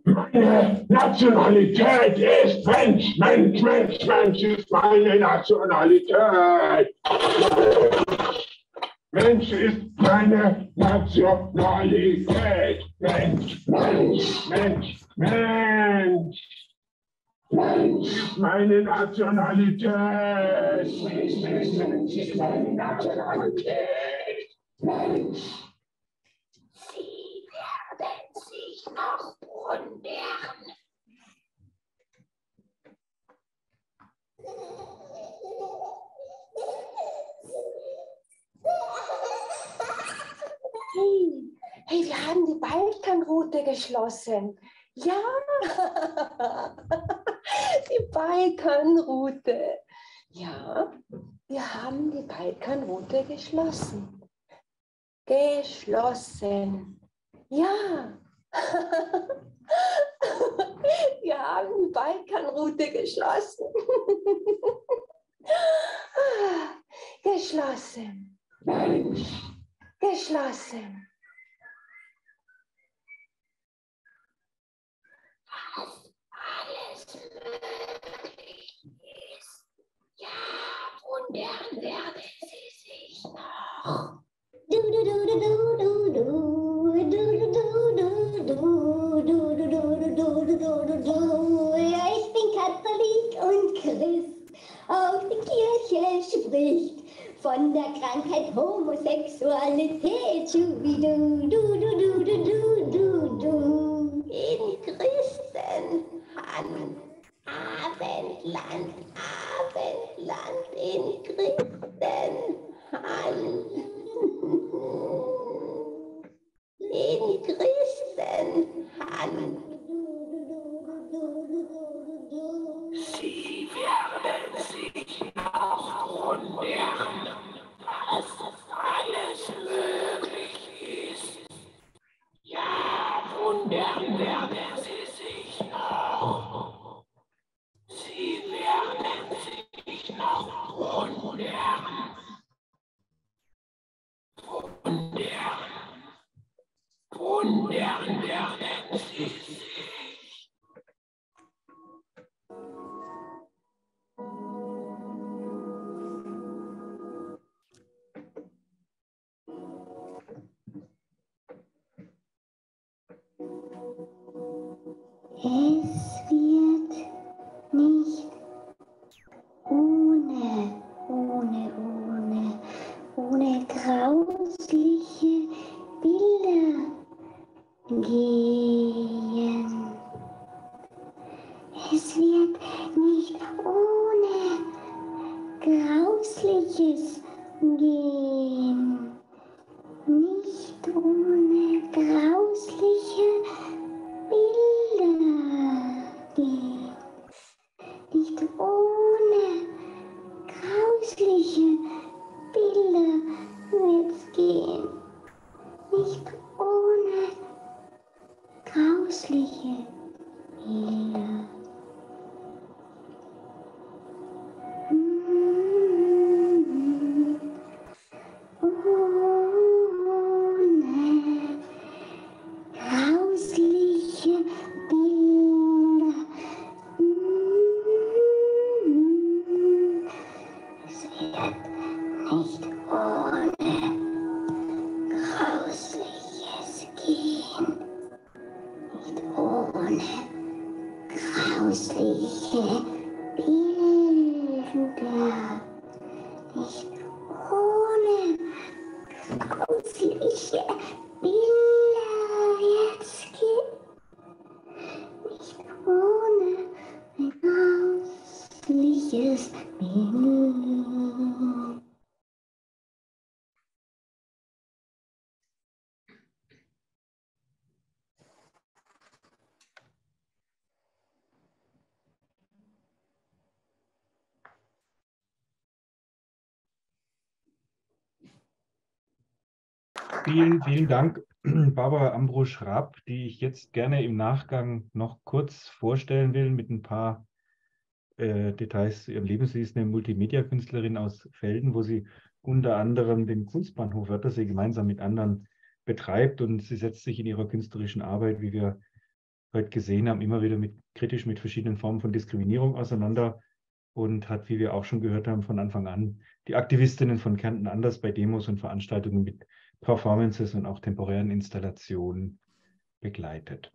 Meine Nationalität ist Mensch, Mensch, Mensch, Mensch ist meine Nationalität. Mensch ist meine Nationalität. Mensch, Mensch, Mensch, Mensch. Mensch ist meine Nationalität. Mensch, Mensch, Mensch ist meine Nationalität. Mensch. Sie werden sich noch wundern. Hey, wir haben die Balkanroute geschlossen. Ja, die Balkanroute. Ja, wir haben die Balkanroute geschlossen. Geschlossen. Ja. Wir haben die Balkanroute geschlossen. Geschlossen. Mensch. Geschlossen. Was alles möglich ist. Ja, wundern werden Sie sich noch. Ja, ich bin Katholik und Christ. Auch die Kirche spricht von der Krankheit Homosexualität. In Christen an Abendland, Abendland in Christen an. In Christen an. Sie werden sich noch wundern, was alles möglich ist. Ja, wundern werden Sie sich noch. Sie werden sich noch wundern. Wundern werden Sie sich. Es wird nicht ohne grausliche Bilder gehen. Es wird nicht ohne Grausliches gehen. Nicht ohne grausliche Bilder gehen. Nicht ohne grausliche Bilder wird's gehen. Nicht ohne grausliche Bilder. Grausliche Bilder. Es wird nicht ohne Grausliches gehen. Nicht ohne grausliche Bilder. Nicht ohne grausliche Bilder jetzt geht. Nicht ohne ein grausliches Bild. Vielen, vielen Dank, Barbara Ambrosch-Rapp, die ich jetzt gerne im Nachgang noch kurz vorstellen will mit ein paar Details zu ihrem Leben. Sie ist eine Multimedia-Künstlerin aus Velden, wo sie unter anderem den Kunstbahnhof Wörthersee gemeinsam mit anderen betreibt, und sie setzt sich in ihrer künstlerischen Arbeit, wie wir heute gesehen haben, immer wieder kritisch mit verschiedenen Formen von Diskriminierung auseinander und hat, wie wir auch schon gehört haben, von Anfang an die Aktivistinnen von Kärnten anders bei Demos und Veranstaltungen mit Performances und auch temporären Installationen begleitet.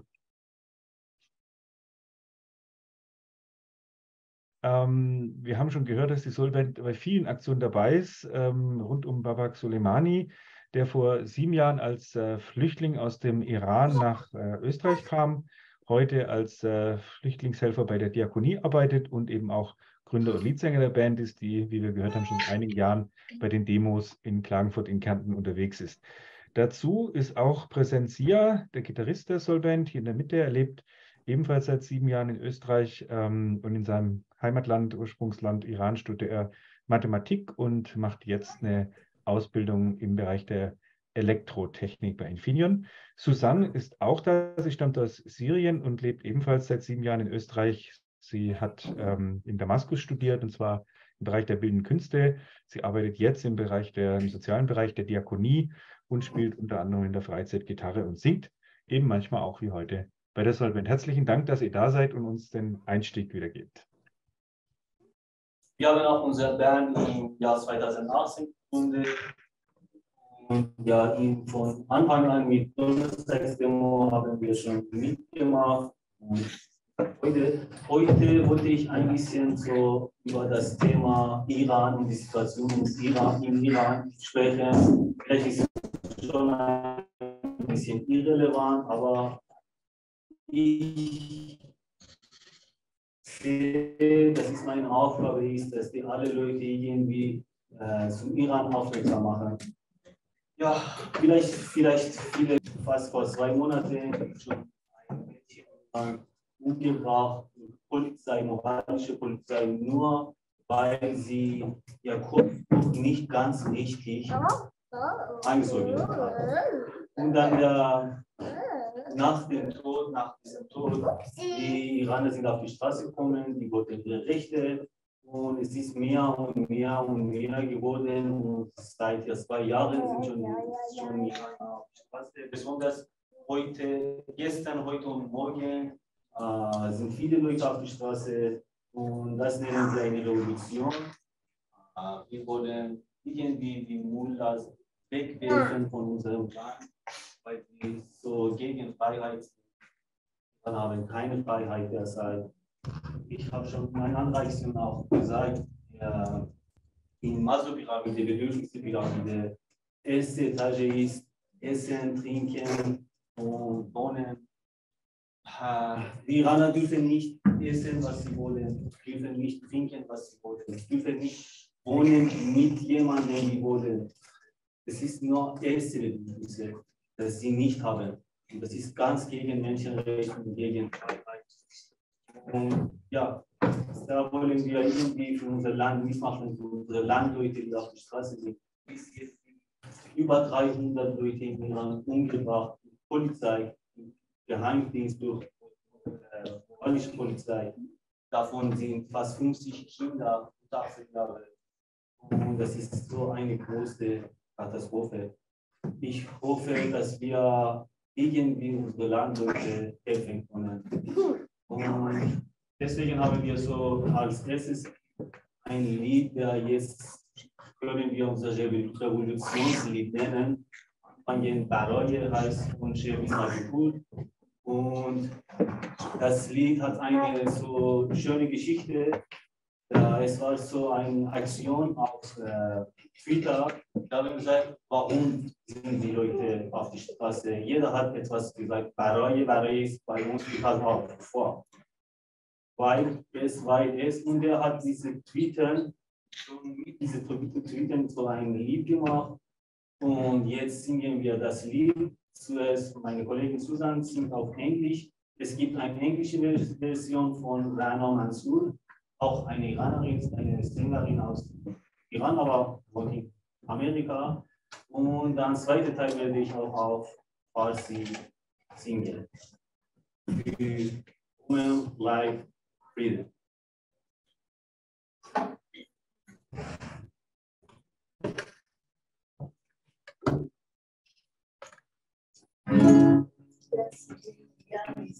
Wir haben schon gehört, dass die Solband bei vielen Aktionen dabei ist, rund um Babak Soleimani, der vor 7 Jahren als Flüchtling aus dem Iran nach Österreich kam, heute als Flüchtlingshelfer bei der Diakonie arbeitet und eben auch Gründer und Leadsänger der Band ist, die, wie wir gehört haben, schon seit einigen Jahren bei den Demos in Klagenfurt in Kärnten unterwegs ist. Dazu ist auch präsent Sia, der Gitarrist der Solband, hier in der Mitte. Er lebt ebenfalls seit 7 Jahren in Österreich und in seinem Heimatland, Ursprungsland Iran, studiert er Mathematik und macht jetzt eine Ausbildung im Bereich der Elektrotechnik bei Infineon. Susanne ist auch da. Sie stammt aus Syrien und lebt ebenfalls seit 7 Jahren in Österreich. Sie hat in Damaskus studiert, und zwar im Bereich der bildenden Künste. Sie arbeitet jetzt im sozialen Bereich der Diakonie und spielt unter anderem in der Freizeit Gitarre und singt, eben manchmal auch wie heute bei der Solband. Herzlichen Dank, dass ihr da seid und uns den Einstieg wieder gebt. Wir haben auch unsere Band im Jahr 2018 gegründet. Und ja, von Anfang an mit Donnerstagsdemo haben wir schon mitgemacht. Und heute wollte ich ein bisschen so über das Thema Iran und die Situation im Iran sprechen. Vielleicht ist es schon ein bisschen irrelevant, aber ich sehe, das ist meine Aufgabe, dass die alle Leute irgendwie zum Iran aufmerksam machen. Ja, vielleicht viele, fast vor 2 Monaten schon ein Mädchen umgebracht, moralische Polizei, nur weil sie ihr Kopftuch nicht ganz richtig eingezogen hat. Und dann nach diesem Tod, die Iraner sind auf die Straße gekommen, die wollten ihre Rechte und es ist mehr und mehr und mehr geworden und seit 2 Jahren sind schon Iraner auf die Straße. Besonders gestern, heute und morgen sind viele Leute auf die Straße und das nennen sie eine Revolution. Wir wollen irgendwie die Mullahs wegwerfen von unserem Land, weil die so gegen Freiheit sind. Wir haben keine Freiheit derzeit. Ich habe schon in meiner Anreichung auch gesagt, in Maslow-Pyramide, Bedürfnisse-Pyramide, erste Etage ist Essen, Trinken und Wohnen. Die Iraner dürfen nicht essen, was sie wollen, dürfen nicht trinken, was sie wollen, dürfen nicht wohnen mit jemandem, die wollen. Es ist nur erste Bedürfnisse, das sie nicht haben. Und das ist ganz gegen Menschenrechte und gegen Freiheit. Und ja, da wollen wir irgendwie für unser Land mitmachen, für unsere Landleute, die auf der Straße sind. Bis jetzt über 300 Leute in Iran umgebracht, Polizei, Geheimdienst durch moralische Polizei. Davon sind fast 50 Kinder unter 18 Jahre. Und das ist so eine große Katastrophe. Ich hoffe, dass wir irgendwie unsere Landleute helfen können. Und deswegen haben wir so als erstes ein Lied, der jetzt können wir unser Revolutionslied nennen. Anfangen Baraye heißt und Shevis Magipur. Und das Lied hat eine so schöne Geschichte. Es war so eine Aktion auf Twitter. Da haben wir gesagt, warum sind die Leute auf die Straße? Jeder hat etwas gesagt. Baraye ist bei uns total auch vor. Weil es. Und er hat diese Tweeten, mit diesen Tweeten so ein Lied gemacht. Und jetzt singen wir das Lied. Zuerst meine Kollegin Susan singt auf Englisch. Es gibt eine englische Version von Rana Mansour, auch eine Iranerin, eine Sängerin aus Iran, aber von Amerika. Und dann zweite Teil werde ich auch auf Farsi singen. Women Life Freedom.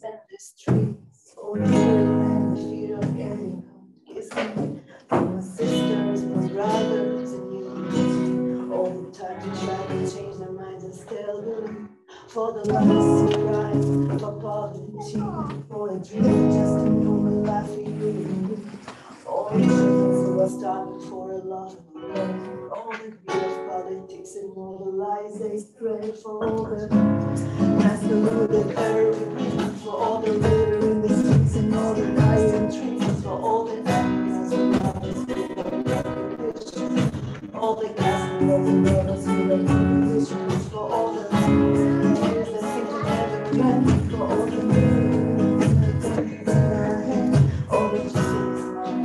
and the streets, or and the feet of anyone kissing for my sisters, my brothers, and you. All the time to try to change their minds and still believe. For the lies to rise, for poverty, for a dream just a normal life for you and me. All the children who are starving for a love of love. All the greed of politics and all the lies they spread. For all the masquerade urban, for all the litter in the streets and all the dying trees. For all the animals and lovers with recognition. All the gas and all the lovers with recognition. For all the tears that seem to never end. For all the memories that in our head. All the justice.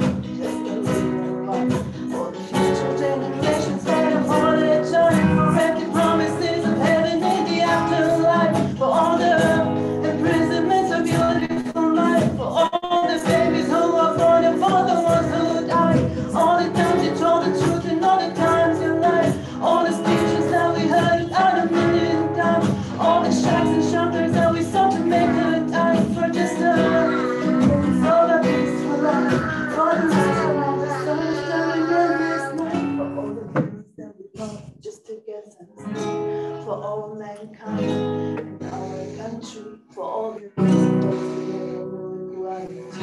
For the future generations that have all their journey for empty promises of heaven in the afterlife. For all the imprisonments of beautiful life. For all the babies who are born and for the ones who die. All the times you told the truth and all the times you lied. All the speeches that we heard out a million times. All the shacks and shelters that we sought to make a time for just a for the peaceful life. For the rest of the stars that we made this night. For all the things that we fought just to get sense. For all mankind and our country. For all the things that we never knew who are the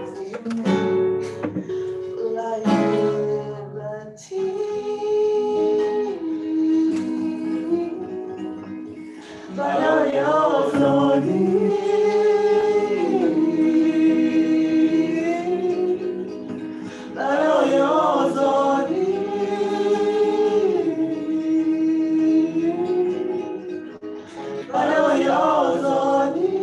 برای آزادی برای آزادی برای آزادی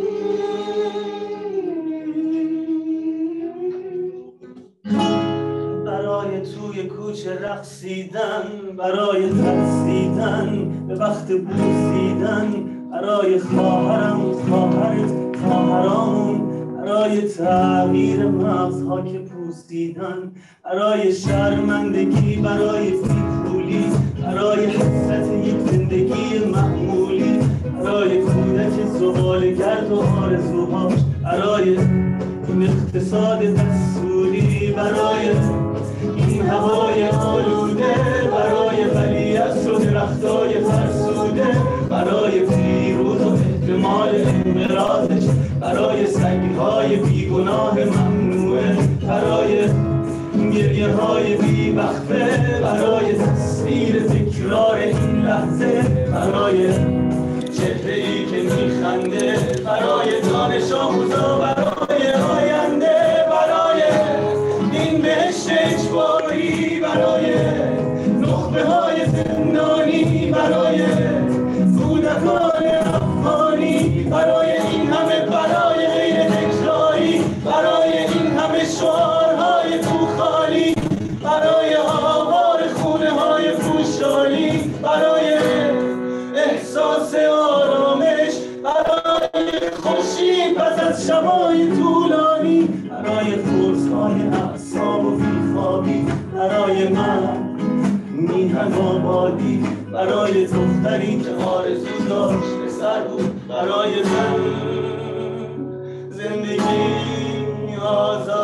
برای توی کوچه رقصیدن برای ترسیدن به وقت بوسیدن برای خواهرم خواهرت خواهرامون برای تغییر مغزها که پوسیدن برای شرمندگی برای فیفولی برای حسرت یک زندگی معمولی برای کودک زباله‌گرد و آرزوهاش برای این اقتصاد دستوری برای این هوای آلوده برای ولیعصر و درختای فرسوده برای پیروز و احتمال انقراضش برای سگهای بیگناه ممنوعه برای گریه های بیوقفه برای تصویر تکرار این لحظه برای چهره ای که میخنده برای دانش آموزا برای آینده برای این بهشت اجباری برای نخبه های زندانی برای کودکان افغانی برای این همه برای غیر تکراری برای این همه شعارهای کوخالی برای آوار خونه های پوشالی برای احساس آرامش برای خورشید پس از شبای طولانی برای قرص‌های اعصاب و بیخوابی برای من میهن آبادی برای دختری که آرزو داشت پسر بود برای من زندگی آزاد